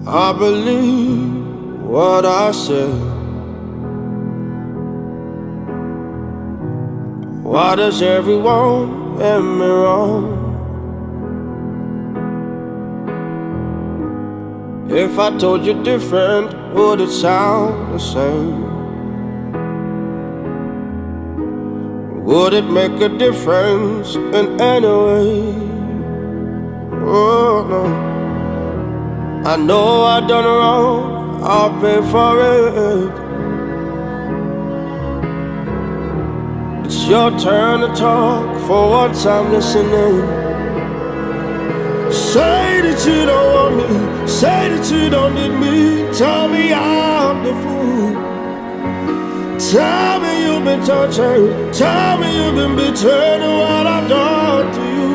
I believe what I say. Why does everyone get me wrong? If I told you different, would it sound the same? Would it make a difference in any way? Oh no, I know I done wrong, I'll pay for it. It's your turn to talk, for once I'm listening. Say that you don't want me, say that you don't need me. Tell me I'm the fool. Tell me you've been tortured, tell me you've been betrayed, and what I've done to you.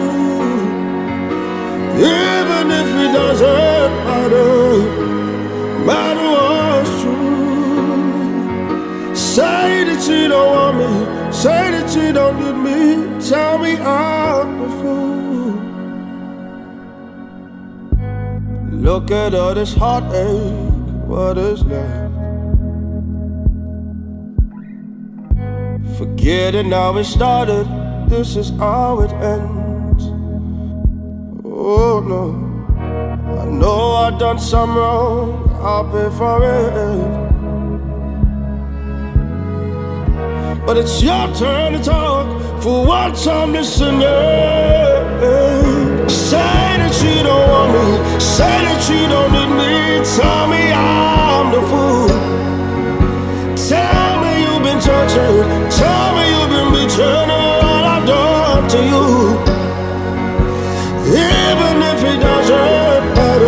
Even if it doesn't matter what's true. Say that you don't want me, say that you don't need me. Tell me I'm the fool. Look at all this heartache, what is left? Forgetting how it started, this is how it ends. Oh no, I know I done some wrong, I'll pay for it. But it's your turn to talk, for once I'm listening. Say that you don't want me, say that you don't need me. Tell me I'm the fool. Tell me you've been tortured, tell me you've been betrayed, and what I've done to you. Even if it doesn't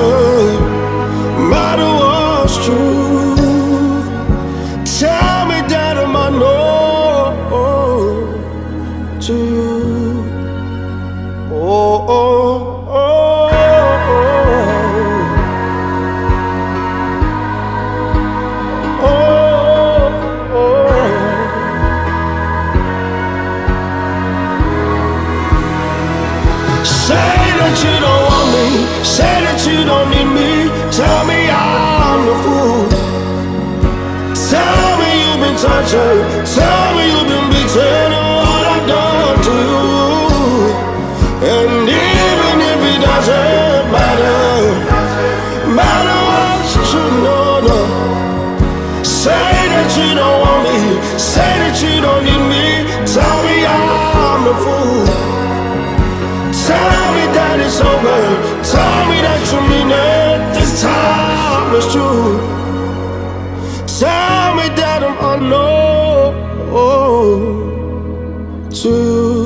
matter what's true. Tell me that I'm unknown to you. Oh, oh, oh, oh, oh, oh. Say that you don't want me, say that you don't need me. Tell me I'm the fool. Tell me you've been tortured, tell me you've been betrayed, and what I've done to you. And even if it doesn't matter what's true, no, no. Say that you don't want me, say that you don't need me. Tell me I'm the fool. Tell me that it's over, tell me that you mean it, this time it's true. Tell me that I'm unknown to you.